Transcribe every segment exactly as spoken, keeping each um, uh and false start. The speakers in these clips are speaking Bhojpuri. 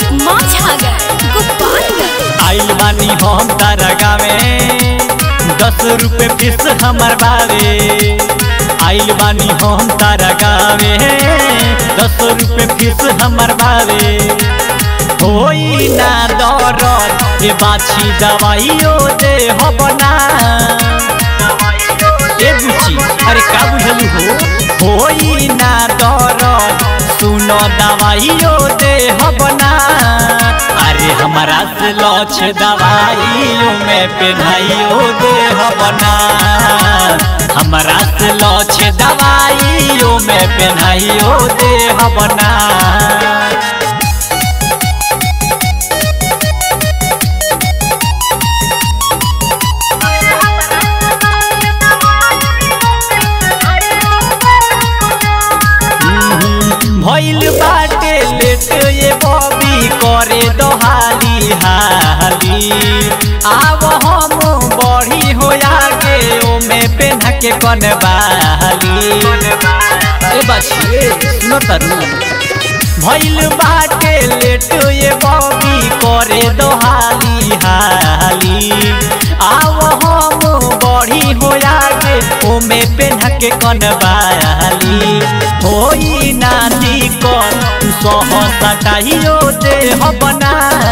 आइल बानी हम तारा गावे दस रुपए फीस हमार बावे। आइल बानी हम तारा गावे दस रुपए फीस हमार बावे। होई ना दरद ये बाछी दवाइयो दे हो बना। ए बुची अरे का बुझलू हो। होई ना दरद सुनो दवाइयो दे हो बना। अरे हमारा से लौच दवाइयों में पहनाइयो दे हो बना। हमारा से लौच दवाइयों में पहनाइयो दे हो बना। भइल बाटे लेट ये बॉबी करे दोहाली हाली। आव हम बढ़ी हो आगे ओमे पेन्हा के कनबाली। ए बाछी सुनो तरू भइल बाटे लेट ये बॉबी करे दोहाली हाली। आव हम बढ़ी हो आगे ओमे पेन्हा के कनबाली। होई ना दिक्कत सह सटाइयो दे हो बना।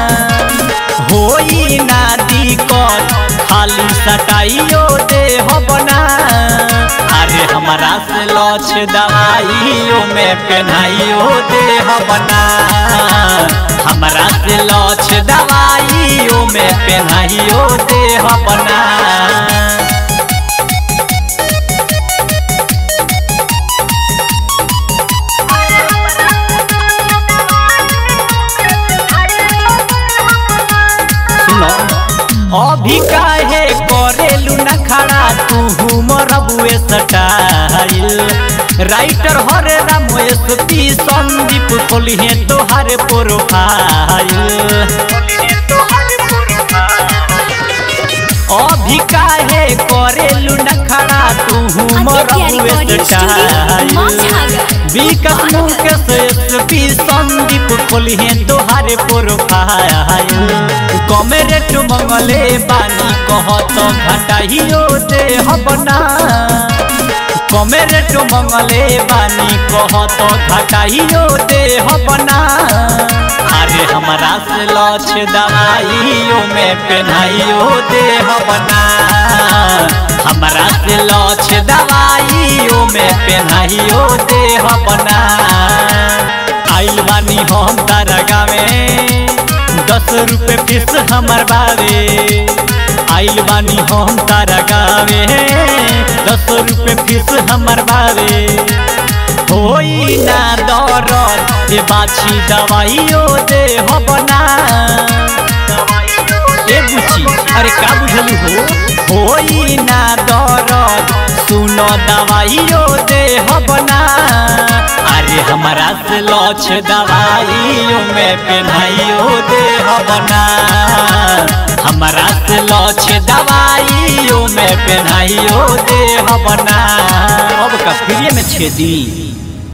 होई ना दिक्कत खाली सटाइयो दे हो बना। अरे हमारा से लौच दवाइयों में पहनाइयो दे हो बना। हमारा से लौच दवाइयों में पहनाइयो दे हो बना। अभी काहे करेलू न खड़ा तू मरबुए सटाइल। राइटर हरे राम एसपी संदीप खोलिहे तोहारे प्रोफाइल। अभी काहे करेलू न खड़ा तू मरबुए सटाइल। विकास मुकेश एसपी संदीप खोलिहे तोहारे प्रोफाइल। कमे रेट मंगले बानी कहत घटाइयो दे हो बना। कमे रेट मंगले बानी कहत घटाइयो दे हो बना। अरे हमारा से लौच दवाइयों में पहनाइयो दे हो बना। हमारा से लौच दवाइयों में पहनाइयो दे हो बना। आइल बानी हम तारा गावे दस रुपए फीस हमार बावे। आइल बानी हम तारा गावे दस रुपए फीस हमार बावे। होई ना दरद ये बाछी दवाइयो दे हो बना। ए बुची अरे का बुझलू हो। होई ना दरद सुनो दवाइयो दे हो बना। अरे हमारा से लौच दवाइयों में पहनाइयो दे हो बना। हमारा से लौच दवाइयों में पहनाइयो दे हो बना। अब का फ्री में छेदी।